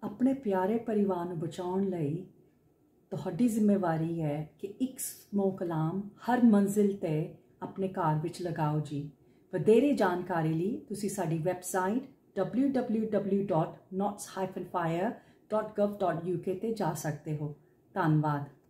ਆਪਣੇ ਪਿਆਰੇ ਪਰਿਵਾਰ ਨੂੰ ਬਚਾਉਣ ਲਈ ਤੁਹਾਡੀ ਜ਼ਿੰਮੇਵਾਰੀ ਹੈ ਕਿ ਇੱਕ ਸਮੋਕ ਅਲਾਰਮ ਹਰ ਮੰਜ਼ਿਲ ਤੇ ਆਪਣੇ ਘਰ ਵਿੱਚ ਲਗਾਓ ਜੀ। ਵਧੇਰੇ ਜਾਣਕਾਰੀ ਲਈ ਤੁਸੀਂ ਸਾਡੀ ਵੈਬਸਾਈਟ www.knots-fire.gov.uk ਤੇ ਜਾ ਸਕਦੇ ਹੋ। ਧੰਨਵਾਦ।